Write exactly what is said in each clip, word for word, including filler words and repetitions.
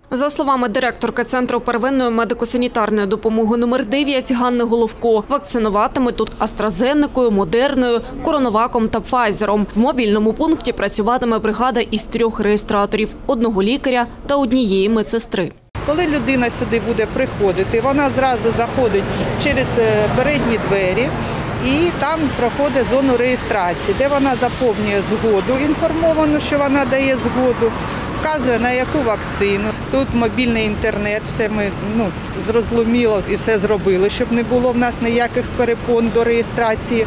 За словами директорки Центру первинної медико-санітарної допомоги номер дев'ять Ганни Головко, вакцинуватимуть тут AstraZenecою, Модерною, Коронаваком та Пфайзером. В мобільному пункті працюватиме бригада із трьох реєстраторів – одного лікаря та однієї медсестри. Коли людина сюди буде приходити, вона зразу заходить через передні двері і там проходить зону реєстрації, де вона заповнює згоду, інформовано, що вона дає згоду, вказує на яку вакцину. Тут мобільний інтернет, все ми ну, зрозуміло і все зробили, щоб не було в нас ніяких перепон до реєстрації.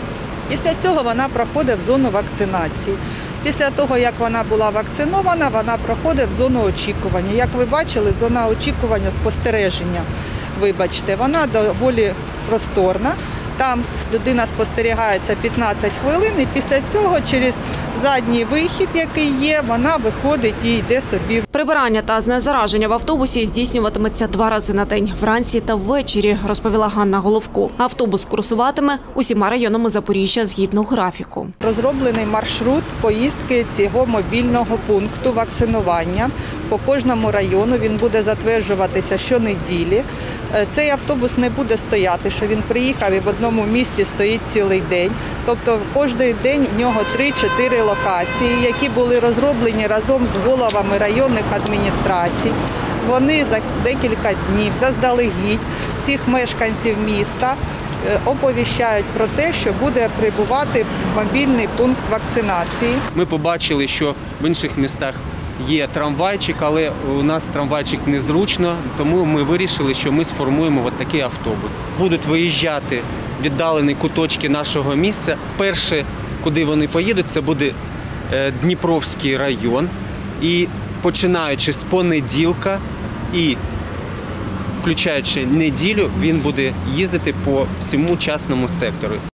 Після цього вона проходить в зону вакцинації. Після того, як вона була вакцинована, вона проходить в зону очікування. Як ви бачили, зона очікування, спостереження, вибачте, вона доволі просторна. Там людина спостерігається п'ятнадцять хвилин і після цього через задній вихід, який є, вона виходить і йде собі. Прибирання та знезараження в автобусі здійснюватиметься два рази на день – вранці та ввечері, розповіла Ганна Головко. Автобус курсуватиме усіма районами Запоріжжя згідно графіку. Розроблений маршрут поїздки цього мобільного пункту вакцинування. По кожному району він буде затверджуватися щонеділі. Цей автобус не буде стояти, що він приїхав і в одному місці стоїть цілий день. Тобто кожен день в нього три-чотири локації, які були розроблені разом з головами районних адміністрацій. Вони за декілька днів заздалегідь всіх мешканців міста оповіщають про те, що буде прибувати мобільний пункт вакцинації. Ми побачили, що в інших містах є трамвайчик, але у нас трамвайчик незручно, тому ми вирішили, що ми сформуємо от такий автобус. Будуть виїжджати віддалені куточки нашого місця. Перше, куди вони поїдуть, це буде Дніпровський район. І починаючи з понеділка і включаючи неділю, він буде їздити по всьому частному сектору.